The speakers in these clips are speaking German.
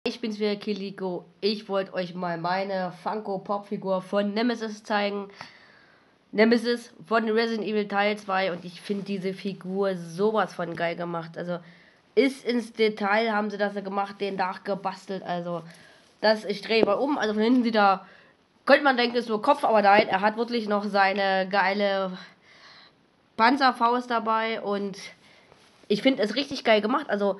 Ich bin's wieder, Kiliko. Ich wollte euch mal meine Funko-Pop-Figur von Nemesis zeigen. Nemesis von Resident Evil Teil 2 und ich finde diese Figur sowas von geil gemacht. Also ist ins Detail haben sie das gemacht, den Dach gebastelt. Also ich drehe mal um. Also von hinten sieht er, könnte man denken, ist nur Kopf, aber nein, er hat wirklich noch seine geile Panzerfaust dabei und ich finde es richtig geil gemacht. Also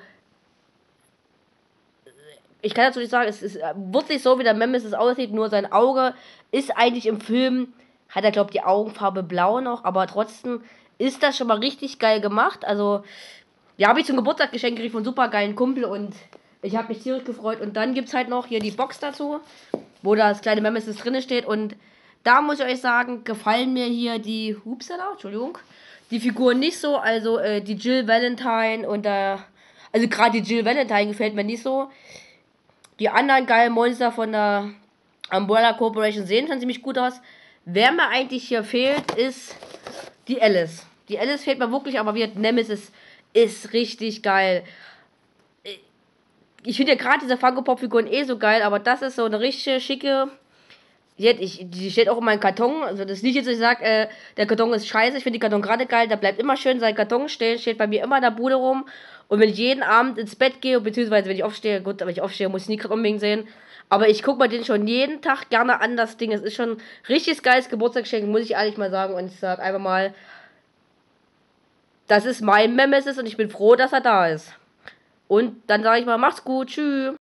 ich kann dazu nicht sagen, es ist wirklich so, wie der Nemesis aussieht, nur sein Auge ist eigentlich im Film, hat er, glaube ich, die Augenfarbe blau noch, aber trotzdem ist das schon mal richtig geil gemacht. Also, ja, habe ich zum Geburtstag geschenkt gekriegt von einem super geilen Kumpel und ich habe mich tierisch gefreut. Und dann gibt es halt noch hier die Box dazu, wo das kleine Nemesis drin steht. Und da muss ich euch sagen, gefallen mir hier die, Entschuldigung, die Figuren nicht so. Also, die Jill Valentine und also gerade die Jill Valentine gefällt mir nicht so. Die anderen geilen Monster von der Umbrella Corporation sehen schon ziemlich gut aus. Wer mir eigentlich hier fehlt, ist die Alice. Die Alice fehlt mir wirklich, aber wie Nemesis ist richtig geil. Ich finde ja gerade diese Funko-Pop-Figuren so geil, aber das ist so eine richtig schicke. Die steht auch in meinem Karton. Also das ist nicht jetzt, dass ich sage, der Karton ist scheiße. Ich finde die Karton gerade geil. Da bleibt immer schön sein Karton stehen. Steht bei mir immer in der Bude rum. Und wenn ich jeden Abend ins Bett gehe, beziehungsweise wenn ich aufstehe, gut, wenn ich aufstehe, muss ich nie gerade unbedingt sehen. Aber ich gucke mir den schon jeden Tag gerne an, das Ding. Es ist schon ein richtig geiles Geburtstagsgeschenk, muss ich ehrlich mal sagen. Und ich sage einfach mal, das ist mein Nemesis und ich bin froh, dass er da ist. Und dann sage ich mal, macht's gut, tschüss.